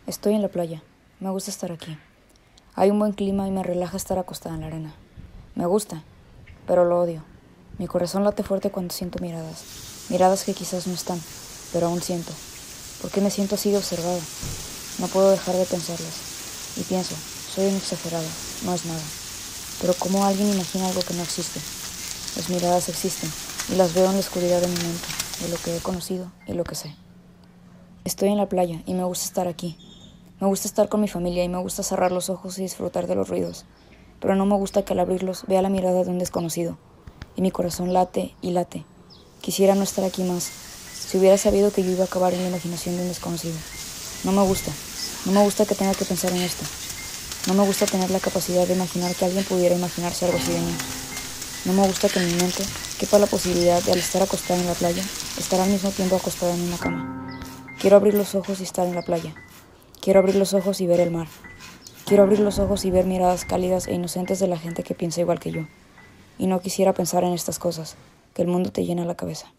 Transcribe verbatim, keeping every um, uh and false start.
Estoy en la playa. Me gusta estar aquí. Hay un buen clima y me relaja estar acostada en la arena. Me gusta, pero lo odio. Mi corazón late fuerte cuando siento miradas. Miradas que quizás no están, pero aún siento. ¿Por qué me siento así de observada? No puedo dejar de pensarlas. Y pienso, soy una exagerada, no es nada. Pero ¿cómo alguien imagina algo que no existe? Las miradas existen y las veo en la oscuridad de mi mente, de lo que he conocido y lo que sé. Estoy en la playa y me gusta estar aquí. Me gusta estar con mi familia y me gusta cerrar los ojos y disfrutar de los ruidos. Pero no me gusta que al abrirlos vea la mirada de un desconocido. Y mi corazón late y late. Quisiera no estar aquí más. Si hubiera sabido que yo iba a acabar en la imaginación de un desconocido. No me gusta. No me gusta que tenga que pensar en esto. No me gusta tener la capacidad de imaginar que alguien pudiera imaginarse algo así de mí. No me gusta que en mi mente quepa la posibilidad de, al estar acostada en la playa, estar al mismo tiempo acostada en una cama. Quiero abrir los ojos y estar en la playa. Quiero abrir los ojos y ver el mar. Quiero abrir los ojos y ver miradas cálidas e inocentes de la gente que piensa igual que yo. Y no quisiera pensar en estas cosas, que el mundo te llena la cabeza.